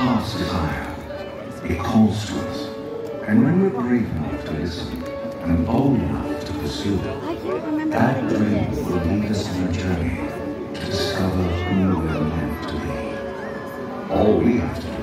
heart's desire. It calls to us. And when we're brave enough to listen and bold enough to pursue, that dream will lead us on a journey to discover who we're meant to be. All we have to do